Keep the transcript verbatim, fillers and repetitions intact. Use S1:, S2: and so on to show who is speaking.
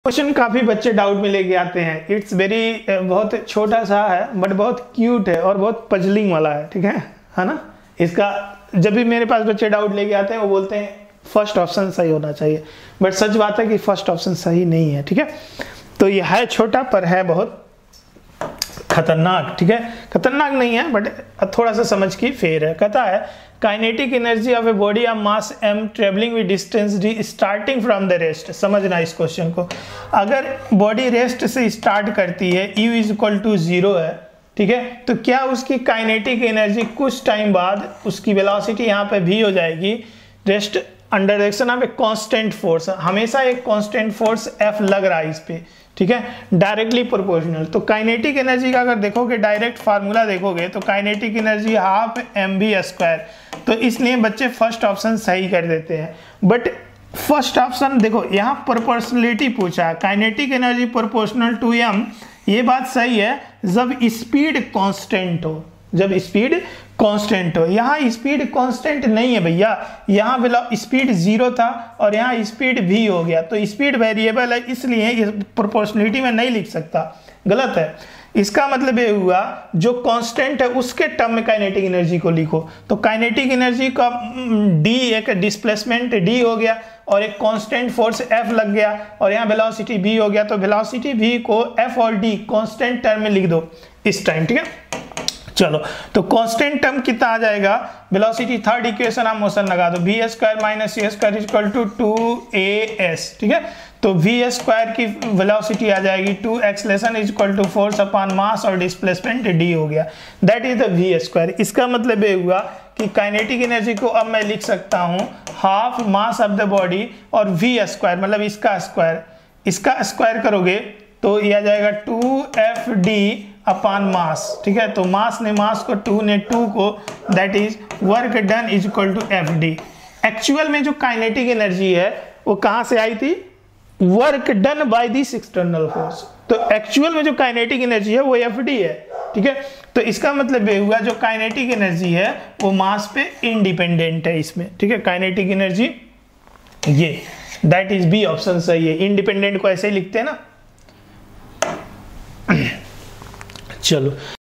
S1: Question काफी बच्चे doubt में लेके आते हैं। इट्स वेरी बहुत छोटा सा है बट बहुत क्यूट है और बहुत पजलिंग वाला है, ठीक है है ना। इसका जब भी मेरे पास बच्चे डाउट लेके आते हैं वो बोलते हैं फर्स्ट ऑप्शन सही होना चाहिए, बट सच बात है कि फर्स्ट ऑप्शन सही नहीं है, ठीक है। तो ये है छोटा पर है बहुत खतरनाक, ठीक है। खतरनाक नहीं है बट थोड़ा सा समझ की फेर है। कहता है kinetic energy of a body of mass m travelling with distance d starting from the rest. समझना इस क्वेश्चन को, अगर बॉडी रेस्ट से स्टार्ट करती है u is equal to zero है, ठीक है, तो क्या उसकी काइनेटिक एनर्जी कुछ टाइम बाद उसकी वेलोसिटी यहाँ पे v हो जाएगी rest under direction of a constant force. हमेशा एक कांस्टेंट फोर्स f लग रहा है इस पे, ठीक है, डायरेक्टली प्रोपोर्शनल। तो काइनेटिक एनर्जी का अगर देखोगे डायरेक्ट फार्मूला देखोगे तो kinetic energy half M B square. तो इसलिए बच्चे फर्स्ट ऑप्शन सही कर देते हैं, बट फर्स्ट ऑप्शन देखो यहाँ प्रोपोर्शनलिटी पूछा है, kinetic energy proportional to M, ये बात सही है जब स्पीड कांस्टेंट हो, जब स्पीड कांस्टेंट हो। यहाँ स्पीड कांस्टेंट नहीं है भैया, यहाँ स्पीड जीरो था और यहाँ स्पीड भी हो गया, तो स्पीड वेरिएबल है इसलिए प्रोपोर्शनलिटी में नहीं लिख सकता, गलत है। इसका मतलब ये हुआ जो कांस्टेंट है उसके टर्म में काइनेटिक एनर्जी को लिखो। तो काइनेटिक एनर्जी का d एक डिस्प्लेसमेंट d हो गया और एक कांस्टेंट फोर्स f लग गया और यहाँ वेलोसिटी v हो गया, तो वेलोसिटी v को f और d कांस्टेंट टर्म में लिख दो इस टाइम, ठीक है। चलो तो कांस्टेंट टर्म कितना आ जाएगा, वेलोसिटी थर्ड इक्वेशन आप मोशन लगा दो, V square minus C square equal to two A S, ठीक है। तो वी स्क्वायर की वेलोसिटी आ जाएगी to acceleration is equal to force upon mass और डिस्प्लेसमेंट डी हो गया, that is the V square. इसका मतलब ये हुआ कि काइनेटिक एनर्जी को अब मैं लिख सकता हूँ half mass of the body और वी स्क्वायर मतलब इसका स्क्वायर, इसका स्क्वायर करोगे तो ये आ जाएगा two F D upon mass, ठीक है। तो मास ने मास को, टू ने टू को, that is work done is equal to F D. Actual में जो काइनेटिक एनर्जी है वो कहाँ से आई थी, work done by this external force. तो एक्चुअल में जो काइनेटिक एनर्जी है वो एफ डी है, ठीक है। तो इसका मतलब ये हुआ जो काइनेटिक एनर्जी है वो मास पे इंडिपेंडेंट है इसमें, ठीक है। काइनेटिक एनर्जी ये दैट इज बी ऑप्शन सही है, इंडिपेंडेंट को ऐसे ही लिखते हैं ना। चलो